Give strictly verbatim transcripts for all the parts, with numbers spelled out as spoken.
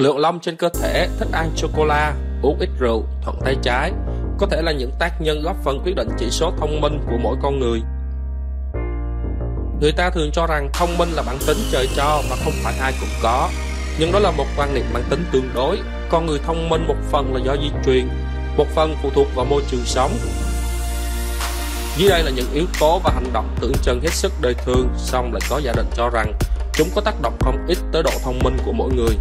Lượng lông trên cơ thể, thích ăn sô-cô-la, uống ít rượu, thuận tay trái có thể là những tác nhân góp phần quyết định chỉ số thông minh của mỗi con người. Người ta thường cho rằng thông minh là bản tính trời cho và không phải ai cũng có, nhưng đó là một quan niệm mang tính tương đối. Con người thông minh một phần là do di truyền, một phần phụ thuộc vào môi trường sống. Dưới đây là những yếu tố và hành động tưởng chừng hết sức đời thường, song lại có giả định cho rằng chúng có tác động không ít tới độ thông minh của mỗi người.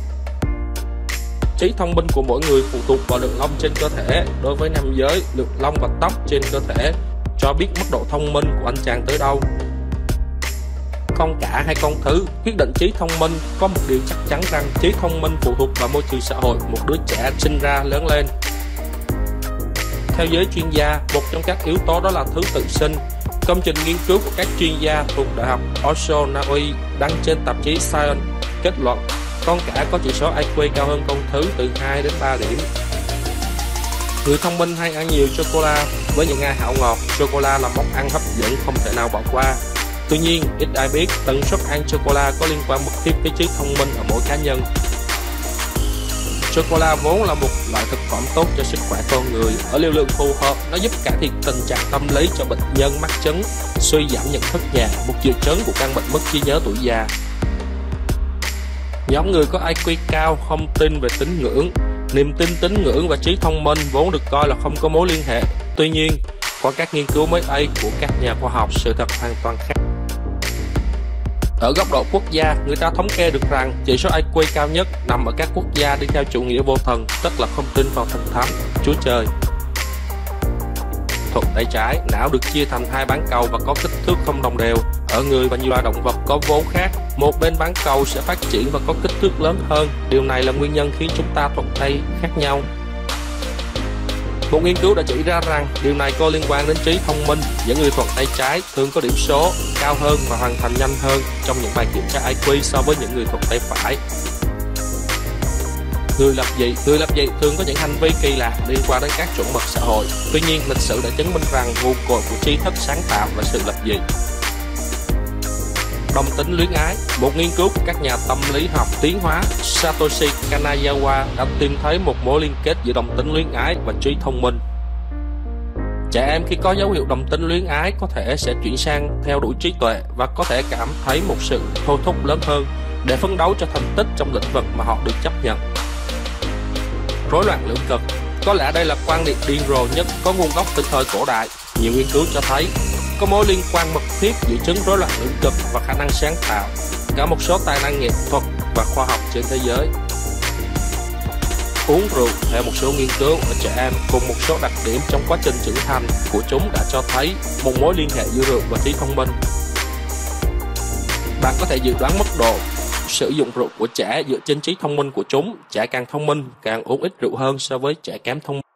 Trí thông minh của mỗi người phụ thuộc vào lượng lông trên cơ thể. Đối với nam giới, lượng lông và tóc trên cơ thể cho biết mức độ thông minh của anh chàng tới đâu. Con cả hay con thứ quyết định trí thông minh, có một điều chắc chắn rằng trí thông minh phụ thuộc vào môi trường xã hội một đứa trẻ sinh ra lớn lên. Theo giới chuyên gia, một trong các yếu tố đó là thứ tự sinh. Công trình nghiên cứu của các chuyên gia thuộc Đại học Oslo, Na Uy đăng trên tạp chí Science kết luận con cả có chỉ số i kiu cao hơn con thứ từ hai đến ba điểm. Người thông minh hay ăn nhiều sô-cô-la. Với những ai hảo ngọt, sô-cô-la là món ăn hấp dẫn không thể nào bỏ qua. Tuy nhiên, ít ai biết tần suất ăn sô-cô-la có liên quan mật thiết tới trí thông minh ở mỗi cá nhân. Sô-cô-la vốn là một loại thực phẩm tốt cho sức khỏe con người. Ở liều lượng phù hợp, nó giúp cải thiện tình trạng tâm lý cho bệnh nhân mắc chứng suy giảm nhận thức nhẹ, một triệu chứng của căn bệnh mất trí nhớ tuổi già. Nhóm người có i kiu cao không tin về tín ngưỡng. Niềm tin tín ngưỡng và trí thông minh vốn được coi là không có mối liên hệ. Tuy nhiên, qua các nghiên cứu mới đây của các nhà khoa học, sự thật hoàn toàn khác. Ở góc độ quốc gia, người ta thống kê được rằng chỉ số i kiu cao nhất nằm ở các quốc gia đi theo chủ nghĩa vô thần, tức là không tin vào thần thánh, Chúa Trời. Thuận tay trái, não được chia thành hai bán cầu và có kích thước không đồng đều. Ở người và nhiều loài động vật có vốn khác, một bên bán cầu sẽ phát triển và có kích thước lớn hơn. Điều này là nguyên nhân khiến chúng ta thuận tay khác nhau. Một nghiên cứu đã chỉ ra rằng điều này có liên quan đến trí thông minh. Những người thuận tay trái thường có điểm số cao hơn và hoàn thành nhanh hơn trong những bài kiểm tra i kiu so với những người thuận tay phải. Người lập dị Người lập dị thường có những hành vi kỳ lạ liên quan đến các chuẩn mực xã hội. Tuy nhiên, lịch sử đã chứng minh rằng nguồn cội của trí thức sáng tạo là sự lập dị. Đồng tính luyến ái. Một nghiên cứu của các nhà tâm lý học tiến hóa Satoshi Kanazawa đã tìm thấy một mối liên kết giữa đồng tính luyến ái và trí thông minh. Trẻ em khi có dấu hiệu đồng tính luyến ái có thể sẽ chuyển sang theo đuổi trí tuệ và có thể cảm thấy một sự thôi thúc lớn hơn để phấn đấu cho thành tích trong lĩnh vực mà họ được chấp nhận. Rối loạn lưỡng cực. Có lẽ đây là quan niệm điên rồ nhất có nguồn gốc từ thời cổ đại. Nhiều nghiên cứu cho thấy có mối liên quan mật thiết giữa chứng rối loạn lưỡng cực và khả năng sáng tạo. Cả một số tài năng nghệ thuật và khoa học trên thế giới. Uống rượu. Theo một số nghiên cứu ở trẻ em cùng một số đặc điểm trong quá trình trưởng thành của chúng đã cho thấy một mối liên hệ giữa rượu và trí thông minh. Bạn có thể dự đoán mức độ sử dụng rượu của trẻ dựa trên trí thông minh của chúng. Trẻ càng thông minh càng uống ít rượu hơn so với trẻ kém thông minh.